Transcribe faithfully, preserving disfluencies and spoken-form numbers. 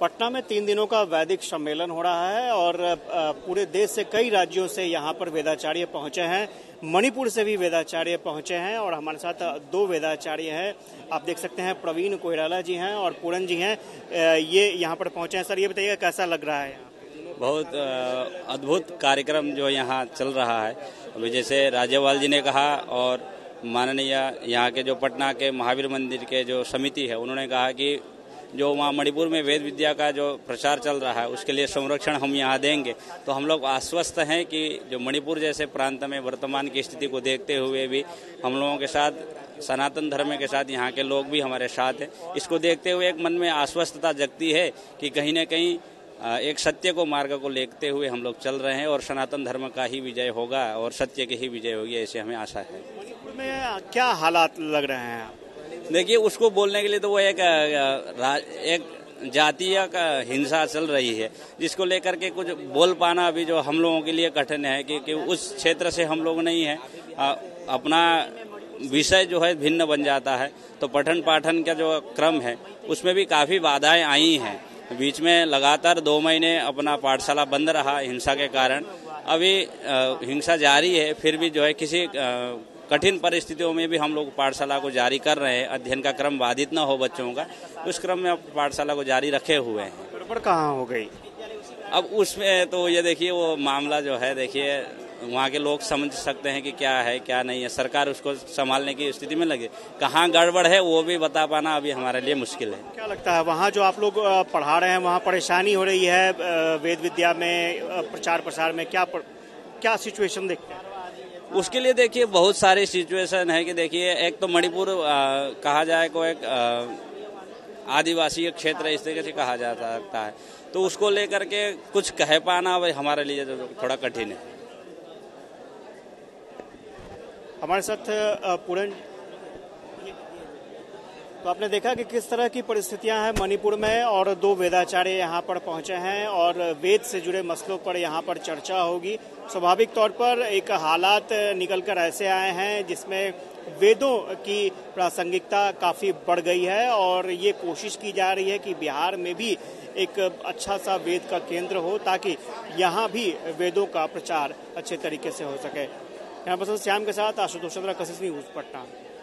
पटना में तीन दिनों का वैदिक सम्मेलन हो रहा है और पूरे देश से कई राज्यों से यहाँ पर वेदाचार्य पहुंचे हैं। मणिपुर से भी वेदाचार्य पहुंचे हैं और हमारे साथ दो वेदाचार्य हैं। आप देख सकते हैं प्रवीण कोइराला जी हैं और पूरन जी हैं, ये यहाँ पर पहुंचे हैं। सर ये बताइए कैसा लग रहा है? बहुत अद्भुत कार्यक्रम जो यहाँ चल रहा है। अभी जैसे राज्यपाल जी ने कहा और माननीय यहाँ के जो पटना के महावीर मंदिर के जो समिति है उन्होंने कहा कि जो वहाँ मणिपुर में वेद विद्या का जो प्रचार चल रहा है उसके लिए संरक्षण हम यहाँ देंगे। तो हम लोग आश्वस्त हैं कि जो मणिपुर जैसे प्रांत में वर्तमान की स्थिति को देखते हुए भी हम लोगों के साथ सनातन धर्म के साथ यहाँ के लोग भी हमारे साथ हैं। इसको देखते हुए एक मन में आश्वस्तता जगती है कि कहीं न कहीं एक सत्य को मार्ग को लेते हुए हम लोग चल रहे हैं और सनातन धर्म का ही विजय होगा और सत्य की ही विजय होगी, ऐसे हमें आशा है। मणिपुर में क्या हालात लग रहे हैं? देखिए, उसको बोलने के लिए तो वो एक एक जातीय का हिंसा चल रही है जिसको लेकर के कुछ बोल पाना अभी जो हम लोगों के लिए कठिन है क्योंकि उस क्षेत्र से हम लोग नहीं है। अपना विषय जो है भिन्न बन जाता है। तो पठन पाठन का जो क्रम है उसमें भी काफ़ी बाधाएं आई हैं। बीच में लगातार दो महीने अपना पाठशाला बंद रहा हिंसा के कारण। अभी हिंसा जारी है, फिर भी जो है किसी कठिन परिस्थितियों में भी हम लोग पाठशाला को जारी कर रहे हैं। अध्ययन का क्रम बाधित न हो बच्चों का, उस क्रम में अब पाठशाला को जारी रखे हुए हैं। गड़बड़ कहाँ हो गई? अब उसमें तो ये देखिए, वो मामला जो है देखिए वहाँ के लोग समझ सकते हैं कि क्या है क्या नहीं है। सरकार उसको संभालने की स्थिति में लगे। कहाँ गड़बड़ है वो भी बता पाना अभी हमारे लिए मुश्किल है। क्या लगता है वहाँ जो आप लोग पढ़ा रहे हैं वहाँ परेशानी हो रही है वेद विद्या में, प्रचार प्रसार में, क्या पर, क्या सिचुएशन देखते हैं? उसके लिए देखिए बहुत सारी सिचुएशन है कि देखिए एक तो मणिपुर कहा जाए को एक आदिवासी क्षेत्र इस तरीके से कहा जा सकता है, तो उसको लेकर के कुछ कह पाना भाई हमारे लिए थोड़ा कठिन है। हमारे साथ पूरन, तो आपने देखा कि किस तरह की परिस्थितियां हैं मणिपुर में और दो वेदाचार्य यहाँ पर पहुंचे हैं और वेद से जुड़े मसलों पर यहाँ पर चर्चा होगी। स्वाभाविक तौर पर एक हालात निकल कर ऐसे आए हैं जिसमें वेदों की प्रासंगिकता काफ़ी बढ़ गई है और ये कोशिश की जा रही है कि बिहार में भी एक अच्छा सा वेद का केंद्र हो ताकि यहाँ भी वेदों का प्रचार अच्छे तरीके से हो सके। यहाँ पर श्याम के साथ आशुतोष चंद्र, कशिश न्यूज़, पटना।